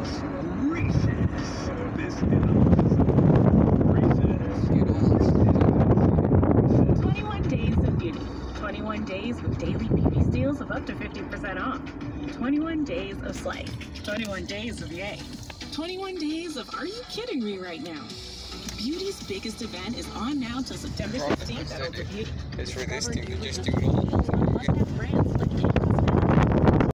This is 21 days of beauty. 21 days with daily beauty steals of up to 50% off. 21 days of slay. 21 days of yay. 21 days of are you kidding me right now? Beauty's biggest event is on now till September 15th at Ultra Beauty. It's for this Discover dude, new just do it all. must-have brands like